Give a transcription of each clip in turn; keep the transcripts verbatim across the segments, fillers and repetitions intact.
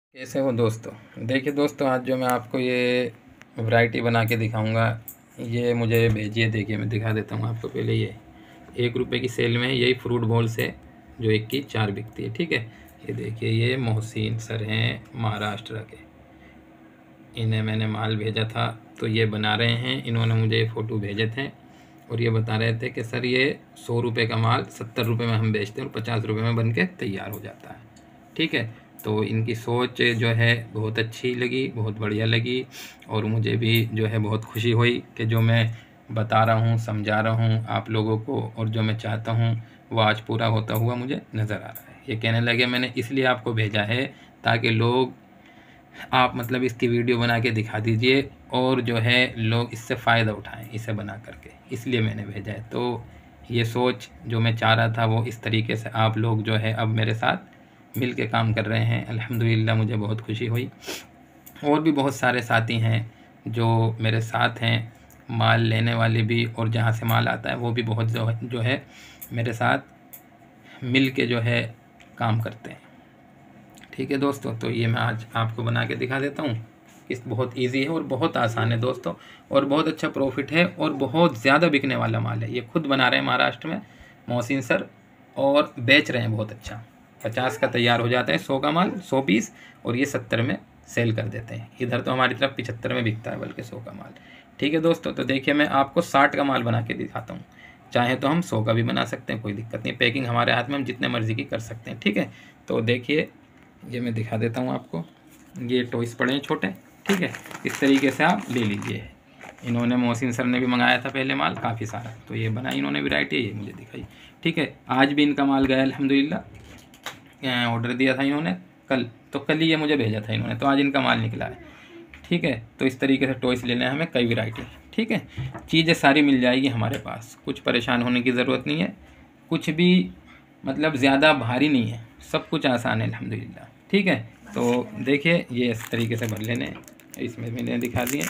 कैसे हो दोस्तों। देखिए दोस्तों, आज जो मैं आपको ये वैरायटी बना के दिखाऊंगा, ये मुझे भेजिए। देखिए मैं दिखा देता हूँ आपको। पहले ये एक रुपए की सेल में यही फ्रूट बॉल्स है जो एक की चार बिकती है। ठीक है, ये देखिए, ये मोहसिन सर हैं महाराष्ट्र के। इन्हें मैंने माल भेजा था तो ये बना रहे हैं। इन्होंने मुझे फ़ोटो भेजे थे और ये बता रहे थे कि सर ये सौ रुपये का माल सत्तर रुपये में हम बेचते हैं और पचास रुपये में बन के तैयार हो जाता है। ठीक है, तो इनकी सोच जो है बहुत अच्छी लगी, बहुत बढ़िया लगी और मुझे भी जो है बहुत खुशी हुई कि जो मैं बता रहा हूँ, समझा रहा हूँ आप लोगों को और जो मैं चाहता हूँ वो आज पूरा होता हुआ मुझे नज़र आ रहा है। ये कहने लगे मैंने इसलिए आपको भेजा है ताकि लोग आप मतलब इसकी वीडियो बना के दिखा दीजिए और जो है लोग इससे फ़ायदा उठाएं इसे बना करके, इसलिए मैंने भेजा है। तो ये सोच जो मैं चाह रहा था वो इस तरीके से आप लोग जो है अब मेरे साथ मिल के काम कर रहे हैं। अल्हम्दुलिल्लाह मुझे बहुत खुशी हुई। और भी बहुत सारे साथी हैं जो मेरे साथ हैं, माल लेने वाले भी और जहाँ से माल आता है वो भी बहुत जो है जो है मेरे साथ मिल के जो है काम करते हैं। ठीक है दोस्तों, तो ये मैं आज आपको बना के दिखा देता हूँ। किस बहुत इजी है और बहुत आसान है दोस्तों, और बहुत अच्छा प्रॉफिट है और बहुत ज़्यादा बिकने वाला माल है। ये खुद बना रहे हैं महाराष्ट्र में मोहसिन सर और बेच रहे हैं बहुत अच्छा। पचास का तैयार हो जाता है, सौ का माल सौ पीस, और ये सत्तर में सेल कर देते हैं। इधर तो हमारी तरफ पिछहत्तर में बिकता है बल्कि सौ का माल। ठीक है दोस्तों, तो देखिए मैं आपको साठ का माल बना के दिखाता हूँ। चाहे तो हम सौ का भी बना सकते हैं, कोई दिक्कत नहीं। पैकिंग हमारे हाथ में, हम जितने मर्ज़ी की कर सकते हैं। ठीक है, तो देखिए ये मैं दिखा देता हूँ आपको। ये टॉयस पड़े हैं छोटे। ठीक है, इस तरीके से आप ले लीजिए। इन्होंने मोहसिन सर ने भी मंगाया था पहले माल काफ़ी सारा, तो ये बनाई इन्होंने वैरायटी, ये मुझे दिखाई। ठीक है, आज भी इनका माल गया अल्हम्दुलिल्लाह। ऑर्डर दिया था इन्होंने कल, तो कल ही ये मुझे भेजा था इन्होंने, तो आज इनका माल निकला है। ठीक है, तो इस तरीके से टॉयस लेने हैं हमें, कई वैरायटी। ठीक है, चीज़ें सारी मिल जाएगी हमारे पास, कुछ परेशान होने की ज़रूरत नहीं है। कुछ भी मतलब ज़्यादा भारी नहीं है, सब कुछ आसान है अल्हम्दुलिल्लाह। ठीक है, तो देखिए ये इस तरीके से भर लेने हैं। इसमें मैंने दिखा दिए,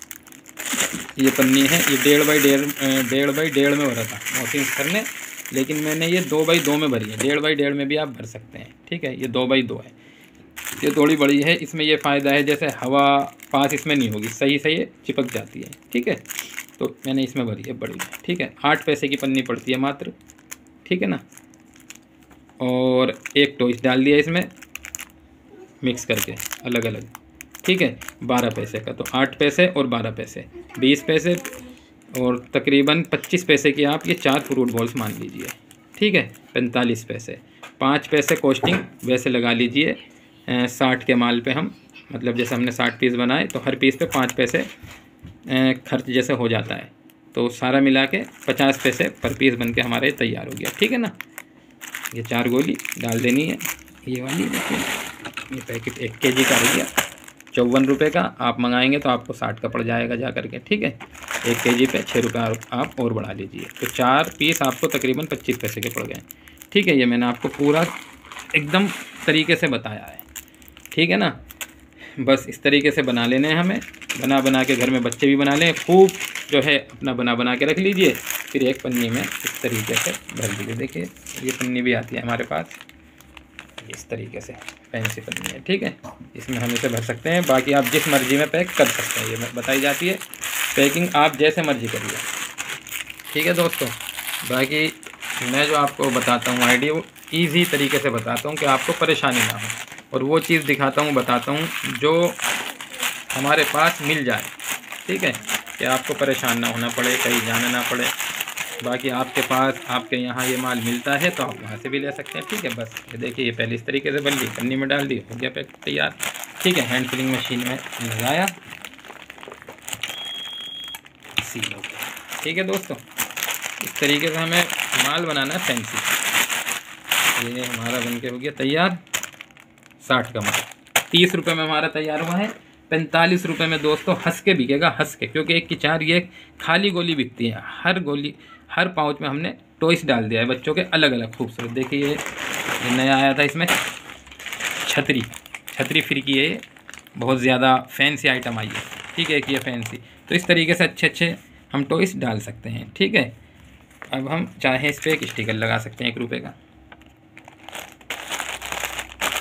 ये पन्नी है, ये डेढ़ बाई डेढ़ डेढ़ बाई डेढ़ में भरा था मोहसिन सर ने, लेकिन मैंने ये दो बाई दो में भरी है। डेढ़ बाई डेढ़ में भी आप भर सकते हैं। ठीक है, ये दो बाई दो है, ये थोड़ी बड़ी है। इसमें ये फ़ायदा है जैसे हवा पास इसमें नहीं होगी, सही से ये चिपक जाती है। ठीक है, तो मैंने इसमें भरी है बड़ी है। ठीक है, आठ पैसे की पन्नी पड़ती है मात्र। ठीक है ना, और एक टॉयस डाल दिया इसमें मिक्स करके अलग अलग। ठीक है, बारह पैसे का, तो आठ पैसे और बारह पैसे बीस पैसे और तकरीबन पच्चीस पैसे की आप ये चार फ्रूट बॉल्स मान लीजिए। ठीक है, पैंतालीस पैसे, पाँच पैसे कॉस्टिंग वैसे लगा लीजिए। साठ के माल पे हम मतलब जैसे हमने साठ पीस बनाए तो हर पीस पे पाँच पैसे खर्च जैसे हो जाता है, तो सारा मिला के पचास पैसे पर पीस बन के हमारे तैयार हो गया। ठीक है ना, ये चार गोली डाल देनी है। ये वाली देखिए, ये पैकेट एक के जी का हो गया, चौवन रुपये का। आप मंगाएंगे तो आपको साठ का पड़ जाएगा जा करके। ठीक है, एक के जी पे छः रुपये आप और बढ़ा लीजिए, तो चार पीस आपको तकरीबन पच्चीस पैसे के पड़ गए। ठीक है, ये मैंने आपको पूरा एकदम तरीके से बताया है। ठीक है ना, बस इस तरीके से बना लेने हैं हमें। बना बना के घर में बच्चे भी बना लें, खूब जो है अपना बना बना के रख लीजिए। फिर एक पन्नी में इस तरीके से भर दीजिए। देखिए ये पन्नी भी आती है हमारे पास, इस तरीके से फैंसी पन्नी है। ठीक है, इसमें हम इसे भर सकते हैं। बाकी आप जिस मर्ज़ी में पैक कर सकते हैं, ये बताई जाती है पैकिंग आप जैसे मर्ज़ी करिए। ठीक है दोस्तों, बाकी मैं जो आपको बताता हूँ आइडिया वो ईजी तरीके से बताता हूँ कि आपको परेशानी ना हो, और वो चीज़ दिखाता हूँ बताता हूँ जो हमारे पास मिल जाए। ठीक है, कि आपको परेशान ना होना पड़े, कहीं जाना ना पड़े। बाकी आपके पास आपके यहाँ ये माल मिलता है तो आप वहाँ से भी ले सकते हैं। ठीक है, बस ये देखिए ये पहले इस तरीके से बन ली, पन्नी में डाल दी, हो गया पैक तैयार। ठीक है, हैंड फिलिंग मशीन में लगाया, सील हो गया। ठीक है दोस्तों, इस तरीके से हमें माल बनाना है फैंसी। ये हमारा बन के हो गया तैयार। साठ का माल तीस रुपये में हमारा तैयार हुआ है। पैंतालीस रुपये में दोस्तों हंस के बिकेगा, हंस के, क्योंकि एक की चार ये खाली गोली बिकती है। हर गोली हर पाउच में हमने टॉयस डाल दिया है बच्चों के अलग अलग खूबसूरत। देखिए ये नया आया था, इसमें छतरी छतरी फिर की है, बहुत ज़्यादा फैंसी आइटम आई है। ठीक है, कि ये फैंसी, तो इस तरीके से अच्छे अच्छे हम टॉयस डाल सकते हैं। ठीक है, अब हम चाहें इस पर एक स्टिकर लगा सकते हैं एक रुपये का।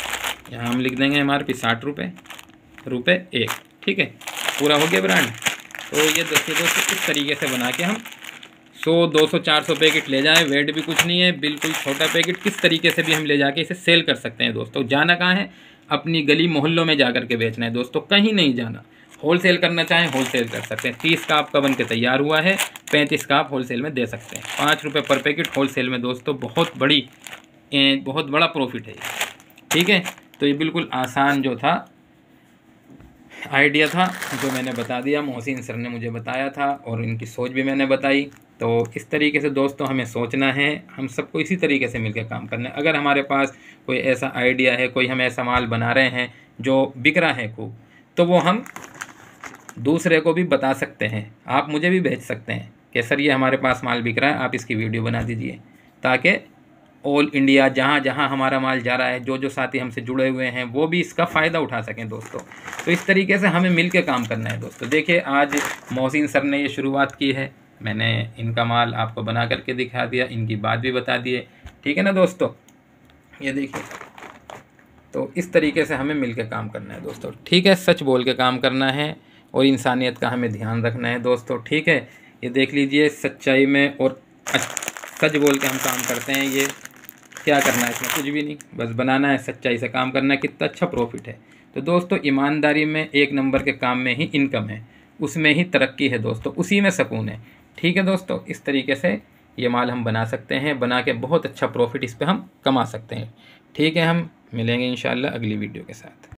यहाँ हम लिख देंगे एम आर पी साठ रुपये रुपये एक। ठीक है, पूरा हो गया ब्रांड। तो ये देखिए दोस्तों, इस तरीके से बना के हम सौ दो सौ चार सौ पैकेट ले जाएं, वेट भी कुछ नहीं है, बिल्कुल छोटा पैकेट, किस तरीके से भी हम ले जाके इसे सेल कर सकते हैं दोस्तों। जाना कहाँ है, अपनी गली मोहल्लों में जा कर के बेचना है दोस्तों, कहीं नहीं जाना। होलसेल करना चाहें होलसेल कर सकते हैं। तीस का आपका बन के तैयार हुआ है, पैंतीस का आप होलसेल में दे सकते हैं। पाँच रुपये पर पैकेट होलसेल में दोस्तों, बहुत बड़ी ए, बहुत बड़ा प्रॉफिट है। ठीक है, तो ये बिल्कुल आसान जो था आइडिया था, जो मैंने बता दिया, मोहसिन सर ने मुझे बताया था और इनकी सोच भी मैंने बताई। तो इस तरीके से दोस्तों हमें सोचना है, हम सबको इसी तरीके से मिलकर काम करना है। अगर हमारे पास कोई ऐसा आइडिया है, कोई हम ऐसा माल बना रहे हैं जो बिक रहा है खूब, तो वो हम दूसरे को भी बता सकते हैं। आप मुझे भी भेज सकते हैं कि सर ये हमारे पास माल बिक रहा है, आप इसकी वीडियो बना दीजिए, ताकि ऑल इंडिया जहाँ जहाँ हमारा माल जा रहा है, जो जो साथी हमसे जुड़े हुए हैं वो भी इसका फ़ायदा उठा सकें दोस्तों। तो इस तरीके से हमें मिल के काम करना है दोस्तों। देखिए, आज मोहसिन सर ने ये शुरुआत की है, मैंने इनका माल आपको बना करके दिखा दिया, इनकी बात भी बता दी है। ठीक है ना दोस्तों, ये देखिए, तो इस तरीके से हमें मिल के काम करना है दोस्तों। ठीक है, सच बोल के काम करना है और इंसानियत का हमें ध्यान रखना है दोस्तों। ठीक है, ये देख लीजिए, सच्चाई में और सच बोल के हम काम करते हैं। ये क्या करना है, इसमें कुछ भी नहीं, बस बनाना है, सच्चाई से काम करना है, कितना अच्छा प्रॉफिट है। तो दोस्तों, ईमानदारी में एक नंबर के काम में ही इनकम है, उसमें ही तरक्की है दोस्तों, उसी में सुकून है। ठीक है दोस्तों, इस तरीके से ये माल हम बना सकते हैं, बना के बहुत अच्छा प्रॉफिट इस पर हम कमा सकते हैं। ठीक है, हम मिलेंगे इंशाल्लाह अगली वीडियो के साथ।